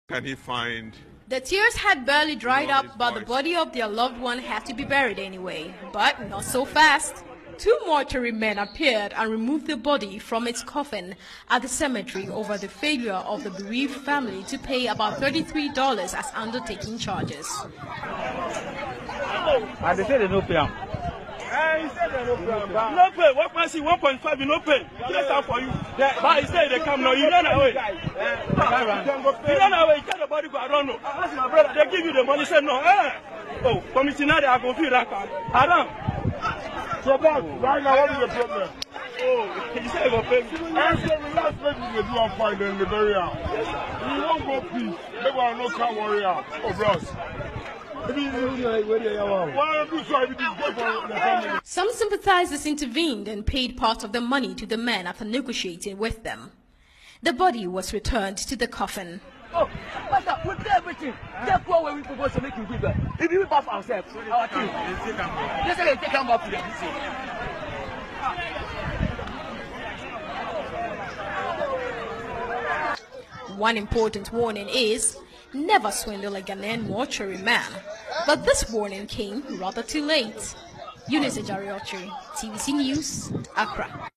Can he find? The tears had barely dried up, but the body of their loved one had to be buried anyway. But not so fast. Two mortuary men appeared and removed the body from its coffin at the cemetery over the failure of the bereaved family to pay about $33 as undertaking charges. And they said they no pay. He said they no pay. No pay. What price? 1.5. You no pay. Just out for you. But he said they come now. You don't know. You don't know. You tell the body go. I don't know. Ask my brother. They give you the money. Say no. Oh, commissioner, I go feel that. I don't. So, boss, right now, what is the problem? Oh, he said he will pay me. I said the last person they do a fight in the burial. We won't go peace. They will not come warrior. Oh, bros. Some sympathizers intervened and paid part of the money to the men after negotiating with them. The body was returned to the coffin. Oh, but we do everything. Therefore, when we propose to make you give if we buff ourselves, our team, let's say they come up to them. One important warning is never swindle a Ghanaian mortuary man. But this warning came rather too late. Eunice Ejariochi, TVC News, Accra.